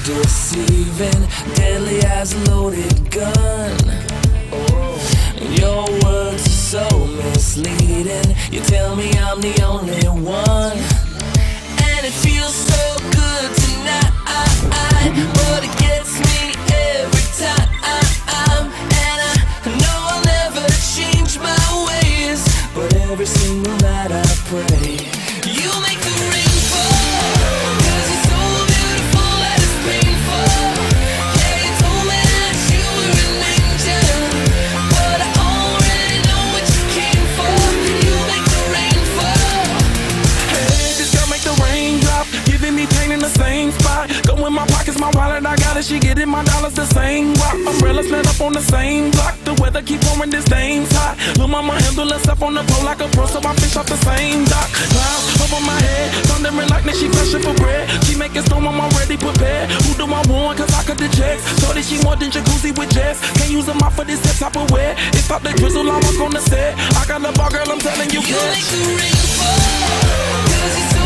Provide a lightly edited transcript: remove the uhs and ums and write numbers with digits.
deceiving, deadly as a loaded gun. Your words are so misleading. You tell me I'm the only one, and it feels so good tonight, but it gets me every time. And I know I'll never change my ways, but every single night I pray you make the rain fall, 'cause you're so beautiful that it's painful. Yeah, you told me that you were an angel, but I already know what you came for. You make the rain fall. Hey, this girl make the rain drop, giving me pain in the same spot. Go in my pockets, my wallet, I got it. She getting my dollars the same rock. Umbrellas met up on the same block. The weather keep pouring, this thing's hot. Lil' mama handle herself on the pole like a pro, so I fish off the same dock. Clouds over my head, thundering like that she flashing for bread. She making storm, I'm already prepared. Who do I want? 'Cause I cut the checks. Shorty, she more than jacuzzi with jets. Can't use them out for this type of wear. It stopped the drizzle, I was gonna say I got the bar, girl, I'm telling you. You make the rain fall, 'cause you're so